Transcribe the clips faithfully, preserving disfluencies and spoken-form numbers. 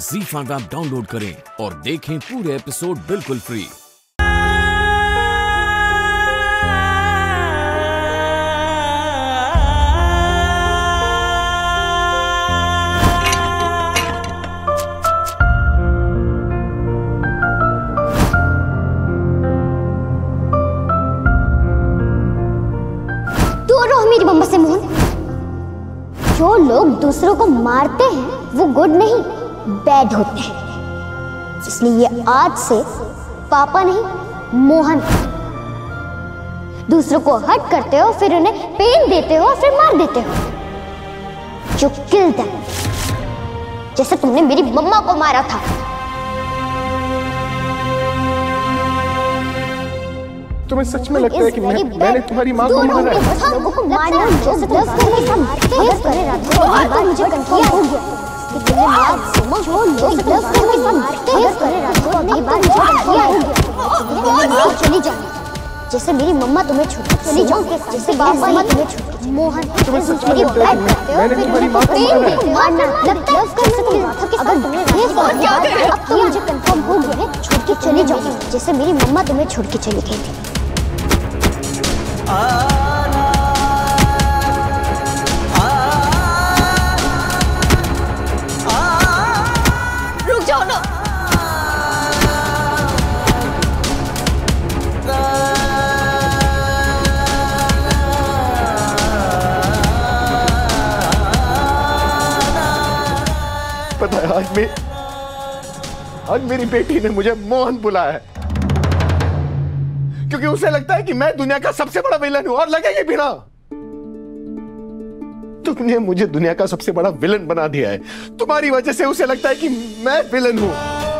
ज़ी five app download करें और देखें पूरे एपिसोड बिल्कुल फ्री। मेरी मम्मा से मोहन, जो लोग दूसरों को मारते हैं वो गुड नहीं बैड होते हैं, इसलिए आज से पापा नहीं मोहन। दूसरों को हर्ट करते हो, फिर उन्हें पेन देते हो, फिर मार देते हो। जो किल देम, जैसे तुमने मेरी मम्मा को मारा था। तुम्हें सच में लगता है कि मैं, मैंने तुम्हारी माँ को मारा है? को मारना जैसे तो करने का तेज करे रात को बार बार मुझे कंफ्यूज हो गया कि तुमने मार जो लोग दस करने का तेज करे रात को बार बार मुझे कंफ्यूज हो गया। चली जाओ जैसे मेरी मम्मा तुम्हें छोड़ चली जाओ, जैसे पापा तुम्हें छोड़। मोहन तुम्हें सच में लगता है कि मैंने तुम्हारी माँ को मारना लगता है कर सकती हूँ। अगर तुमने ये बात अब तो मुझे कंफर्म हो गया है, छोड़ के चली जाओ जैसे मेरी मम्मा तुम्हें छोड़ के चली गई थी। रुक जाओ ना। पता है आज मैं आज मेरी बेटी ने मुझे मोहन बुलाया है क्योंकि उसे लगता है कि मैं दुनिया का सबसे बड़ा विलन हूं, और लगेगी भी ना। तुमने मुझे दुनिया का सबसे बड़ा विलन बना दिया है। तुम्हारी वजह से उसे लगता है कि मैं विलन हूं,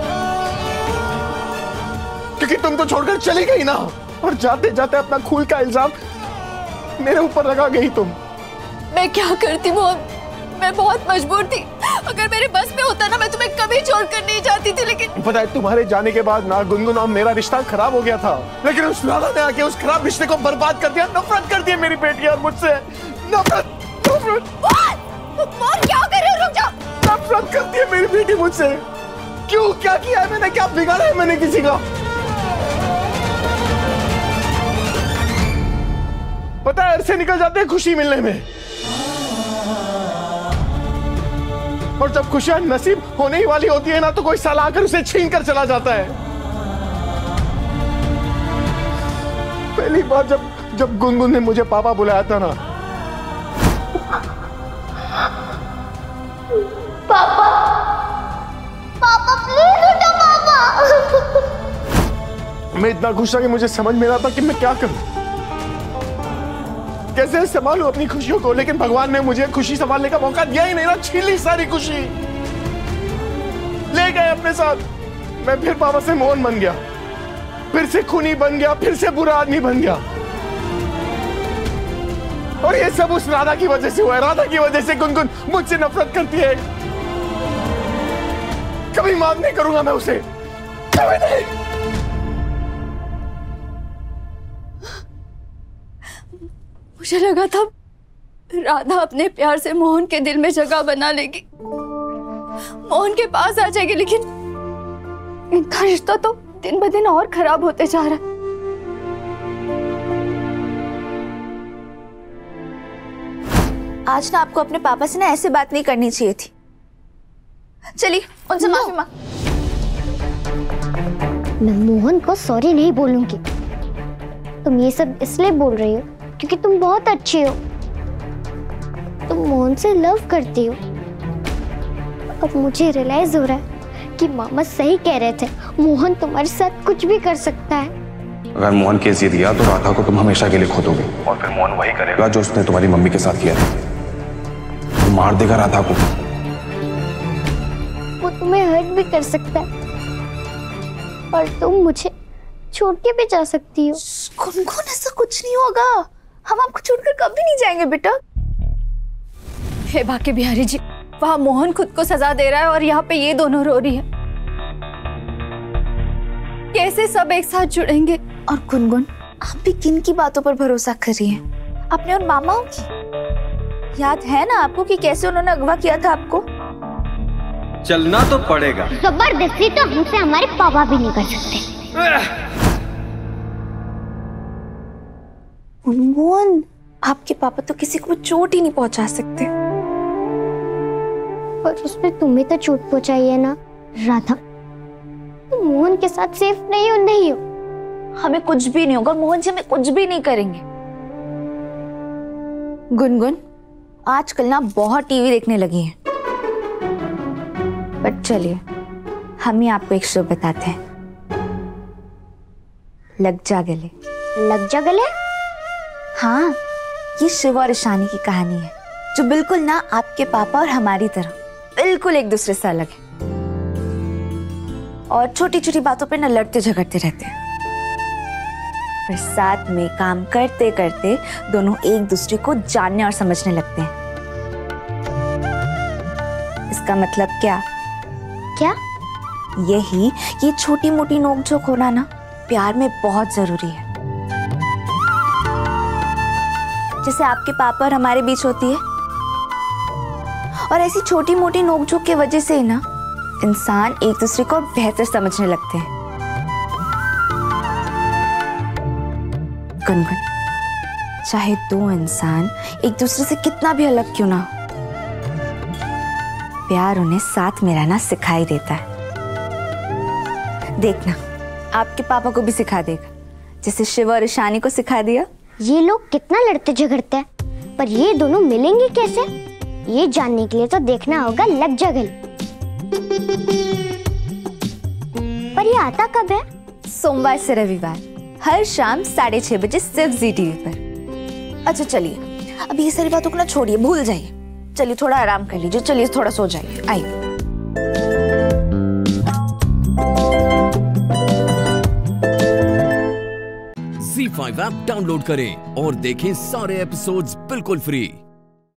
क्योंकि तुम तो छोड़कर चली गई ना, और जाते जाते अपना खून का इल्जाम मेरे ऊपर लगा गई तुम। मैं क्या करती मोहन, मैं बहुत मजबूर थी। अगर मेरे बस में होता ना, मैं तुम्हें कभी छोड़कर नहीं जाती थी। लेकिन पता है तुम्हारे जाने के बाद ना गुनगुन और मेरा रिश्ता खराब हो गया था, लेकिन उस राधा ने आके उस खराब रिश्ते को बर्बाद कर दिया। नफरत कर दी मेरी बेटी और मुझसे। नफरत नफरत मोहन क्या कर रहे हो? रुक जाओ। नफरत करती है मेरी बेटी मुझसे। क्यों? क्या किया है मैंने? क्या बिगाड़ा है मैंने किसी का? पता है ऐसे निकल जाते हैं खुशी मिलने में, और जब खुशियां नसीब होने ही वाली होती है ना, तो कोई साला आकर उसे छीन कर चला जाता है। पहली बार जब जब गुनगुन ने मुझे पापा बुलाया था ना, पापा पापा प्लीज उठो पापा। मैं इतना खुश था कि मुझे समझ में ना था कि मैं क्या करूं, कैसे संभालूं अपनी खुशियों को। लेकिन भगवान ने मुझे खुशी संभालने का मौका दिया ही नहीं ना, छीन ली सारी खुशी, ले गए अपने साथ। मैं फिर पापा से मोहन बन गया, फिर से खूनी बन गया, फिर से बुरा आदमी बन गया। और ये सब उस राधा की वजह से हुआ है। राधा की वजह से गुनगुन मुझसे नफरत करती है। कभी माफ नहीं करूंगा मैं उसे, कभी नहीं। मुझे लगा था राधा अपने प्यार से मोहन के दिल में जगह बना लेगी, मोहन के पास आ जाएगी, लेकिन इनका रिश्ता तो दिन ब दिन और खराब होते जा रहा है। आज ना आपको अपने पापा से ना ऐसे बात नहीं करनी चाहिए थी। चलिए उनसे माफी मांग। मैं मोहन को सॉरी नहीं बोलूंगी। तुम ये सब इसलिए बोल रही हो क्योंकि तुम बहुत अच्छी हो, तुम मोहन से लव करती हो। अब मुझे रियलाइज हो रहा है कि मामा सही कह रहे थे, मोहन तुम्हारे साथ कुछ भी कर सकता है। अगर मोहन केस जीत गया तो राधा को तुम हमेशा के लिए खो दोगे, और फिर मोहन वही करेगा जो उसने तुम्हारी मम्मी के साथ किया था। वो मार देगा राधा को। वो तुम्हें हर्ट भी कर सकता है, और तुम मुझे छोड़ के भी जा सकती हो। गुनगुन ऐसा कुछ नहीं होगा, हम आपको छोड़कर कभी नहीं जाएंगे बेटा। हे बाके बिहारी जी, वहां मोहन खुद को सजा दे रहा है और यहाँ पे ये दोनों रो रही है। कैसे सब एक साथ जुड़ेंगे? और गुनगुन, आप भी किन की बातों पर भरोसा कर रही हैं? अपने और मामाओं की? याद है ना आपको कि कैसे उन्होंने अगवा किया था आपको? चलना तो पड़ेगा। जबरदस्ती तो हमसे हमारे पापा भी नहीं कर सकते। मोहन, आपके पापा तो किसी को चोट ही नहीं पहुंचा सकते। पर उसमें तुम्हें तो चोट पहुंचाई है ना राधा। तुम मोहन के साथ सेफ नहीं हो नहीं हो। हमें कुछ भी नहीं होगा, मोहन जी हमें कुछ भी नहीं करेंगे। गुनगुन, आजकल ना बहुत टीवी देखने लगी हैं। पर चलिए हम ही आपको एक शो बताते हैं, लग जा गले। लग जा गले? हाँ, ये शिव और ईशानी की कहानी है, जो बिल्कुल ना आपके पापा और हमारी तरह बिल्कुल एक दूसरे से अलग है और छोटी छोटी बातों पर ना लड़ते झगड़ते रहते हैं, पर साथ में काम करते करते दोनों एक दूसरे को जानने और समझने लगते हैं। इसका मतलब क्या? क्या? यही, ये छोटी मोटी नोकझोंक होना ना प्यार में बहुत जरूरी है। जैसे आपके पापा और हमारे बीच होती है, और ऐसी छोटी मोटी नोकझोंक की वजह से ही ना इंसान एक दूसरे को बेहतर समझने लगते हैं। गुनगुन, चाहे दो इंसान एक दूसरे से कितना भी अलग क्यों ना हो, प्यार उन्हें साथ में रहना सिखाई देता है। देखना, आपके पापा को भी सिखा देगा, जैसे शिव और ईशानी को सिखा दिया। ये लोग कितना लड़ते झगड़ते हैं, पर ये दोनों मिलेंगे कैसे? ये जानने के लिए तो देखना होगा लग जा गले। पर ये आता कब है? सोमवार से रविवार, हर शाम साढ़े छह बजे सिर्फ जी टीवी पर। अच्छा चलिए, अब ये सारी बातों को ना छोड़िए, भूल जाइए। चलिए थोड़ा आराम कर लीजिए, चलिए थोड़ा सो जाइए। आइए। ज़ी फाइव ऐप डाउनलोड करें और देखें सारे एपिसोड्स बिल्कुल फ्री।